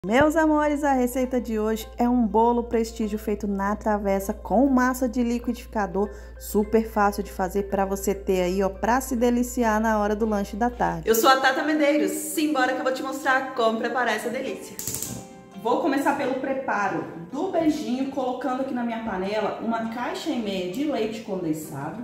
Meus amores, a receita de hoje é um bolo prestígio feito na travessa com massa de liquidificador, super fácil de fazer para você ter aí, ó, para se deliciar na hora do lanche da tarde. Eu sou a Tata Medeiros, simbora que eu vou te mostrar como preparar essa delícia. Vou começar pelo preparo do beijinho, colocando aqui na minha panela uma caixa e meia de leite condensado,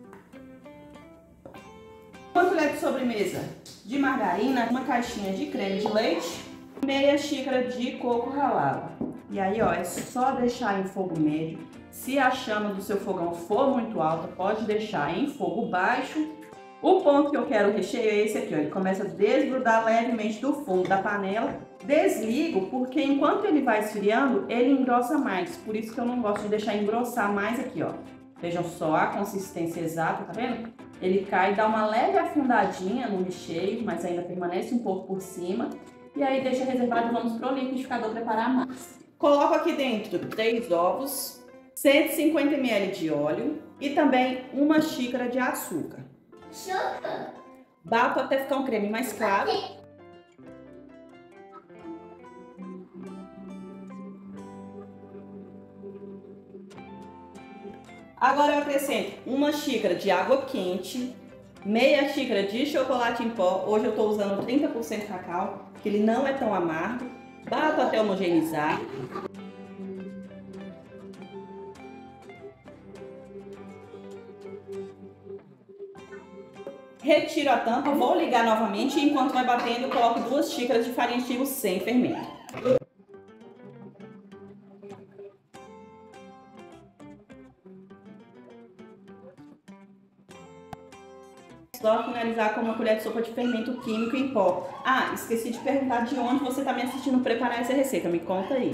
uma colher de sobremesa de margarina, uma caixinha de creme de leite, meia xícara de coco ralado. E aí, ó, é só deixar em fogo médio. Se a chama do seu fogão for muito alta, pode deixar em fogo baixo. O ponto que eu quero o recheio é esse aqui, ó. Ele começa a desgrudar levemente do fundo da panela. Desligo, porque enquanto ele vai esfriando, ele engrossa mais. Por isso que eu não gosto de deixar engrossar mais aqui, ó. Vejam só a consistência exata, tá vendo? Ele cai, dá uma leve afundadinha no recheio, mas ainda permanece um pouco por cima. E aí deixa reservado e vamos pro liquidificador preparar a massa. Coloco aqui dentro 3 ovos, 150 ml de óleo e também uma xícara de açúcar. Bato até ficar um creme mais claro. Agora eu acrescento uma xícara de água quente, meia xícara de chocolate em pó. Hoje eu estou usando 30% cacau, que ele não é tão amargo. Bato até homogeneizar. Retiro a tampa, vou ligar novamente e enquanto vai batendo eu coloco 2 xícaras de farinha de trigo sem fermento. Só finalizar com uma colher de sopa de fermento químico em pó. Ah, esqueci de perguntar de onde você está me assistindo preparar essa receita, me conta aí.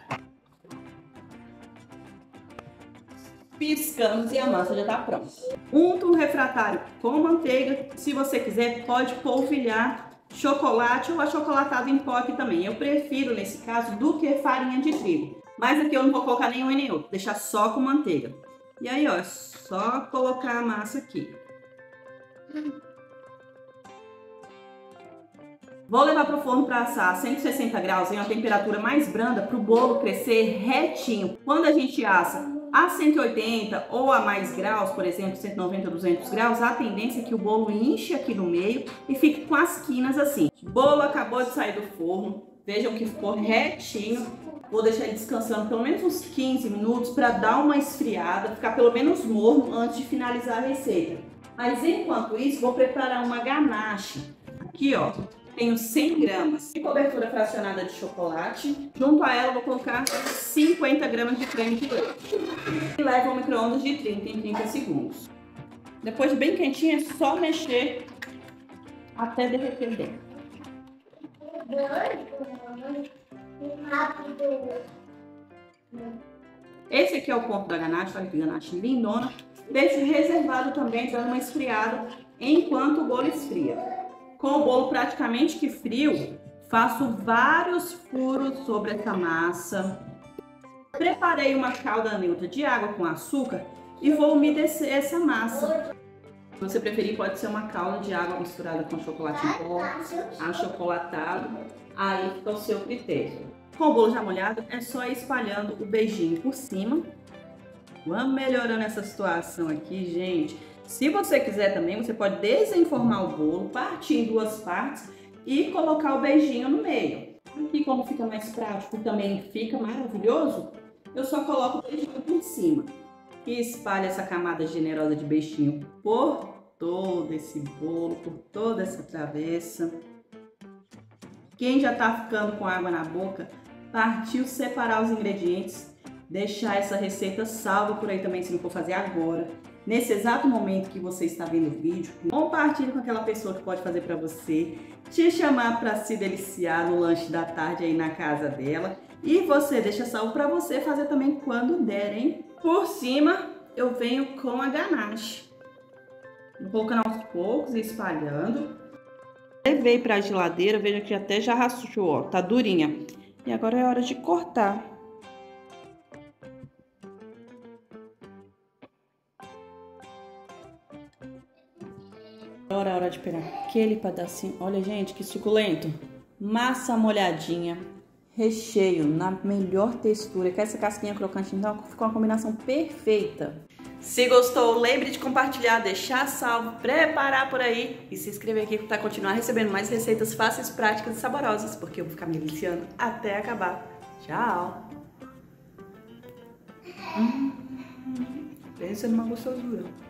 Piscamos e a massa já está pronta. Unto o refratário com manteiga. Se você quiser, pode polvilhar chocolate ou achocolatado em pó aqui também. Eu prefiro, nesse caso, do que farinha de trigo. Mas aqui eu não vou colocar nenhum e nem outro, deixar só com manteiga. E aí, ó, é só colocar a massa aqui. Vou levar para o forno para assar a 160 graus em uma temperatura mais branda para o bolo crescer retinho. Quando a gente assa a 180 ou a mais graus, por exemplo, 190, 200 graus, a tendência é que o bolo enche aqui no meio e fique com as quinas assim. O bolo acabou de sair do forno, vejam que ficou retinho. Vou deixar ele descansando pelo menos uns 15 minutos para dar uma esfriada, ficar pelo menos morno antes de finalizar a receita. Mas enquanto isso, vou preparar uma ganache. Aqui, ó, tenho 100 gramas de cobertura fracionada de chocolate. Junto a ela, vou colocar 50 gramas de creme de leite. E levo ao micro-ondas de 30 em 30 segundos. Depois de bem quentinho, é só mexer até derreter dentro. Esse aqui é o ponto da ganache, olha que ganache lindona. Deixo reservado também, dando uma esfriada enquanto o bolo esfria. Com o bolo praticamente que frio, faço vários furos sobre essa massa. Preparei uma calda neutra de água com açúcar e vou umedecer essa massa. Se você preferir, pode ser uma calda de água misturada com chocolate em pó, achocolatado, aí fica ao seu critério. Com o bolo já molhado, é só ir espalhando o beijinho por cima. Vamos melhorando essa situação aqui, gente. Se você quiser também, você pode desenformar o bolo, partir em 2 partes e colocar o beijinho no meio. Aqui, como fica mais prático, também fica maravilhoso, eu só coloco o beijinho por cima. E espalho essa camada generosa de beijinho por todo esse bolo, por toda essa travessa. Quem já tá ficando com água na boca, partiu separar os ingredientes. Deixar essa receita salva por aí também, se não for fazer agora. Nesse exato momento que você está vendo o vídeo, compartilhe com aquela pessoa que pode fazer para você, te chamar para se deliciar no lanche da tarde aí na casa dela. E você deixa salvo para você fazer também quando der, hein? Por cima, eu venho com a ganache. Vou colocando aos poucos e espalhando. Levei para a geladeira, veja que até já rachou, ó, tá durinha. E agora é hora de cortar. Agora é hora de pegar aquele pedacinho. Olha, gente, que suculento. Massa molhadinha. recheio na melhor textura, com essa casquinha crocante, então ficou uma combinação perfeita. Se gostou, lembre de compartilhar, deixar salvo, preparar por aí e se inscrever aqui para continuar recebendo mais receitas fáceis, práticas e saborosas, porque eu vou ficar me deliciando até acabar. Tchau! Pensa numa gostosura.